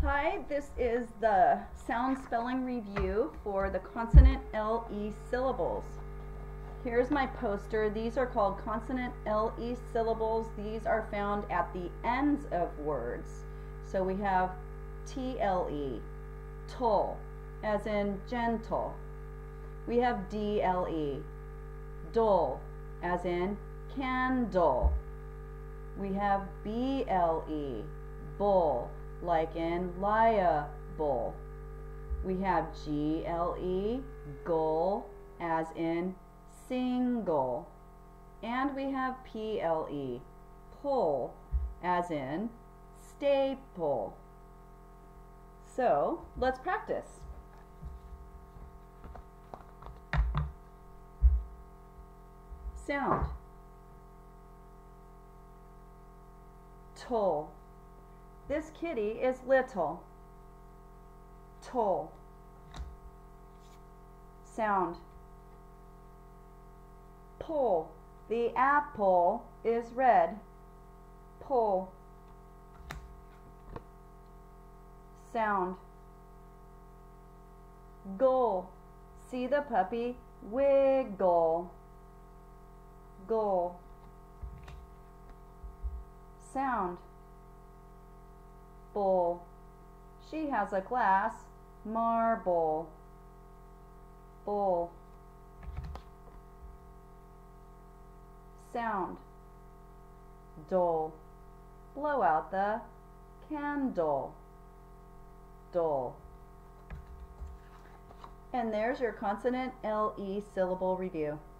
Hi, this is the sound spelling review for the consonant LE syllables. Here's my poster. These are called consonant LE syllables. These are found at the ends of words. So we have TLE, tull, as in gentle. We have DLE, dull, as in candle. We have BLE, bull, like in liable. We have GLE, gull, as in single. And we have PLE, pull, as in staple. So let's practice. Sound. Tull. This kitty is little. Tull. Sound. Pull. The apple is red. Pull. Sound. Gull. See the puppy wiggle. Gull. Sound. Bull. She has a glass marble. Bull. Sound. Dull. Blow out the candle. Dull. And there's your consonant LE syllable review.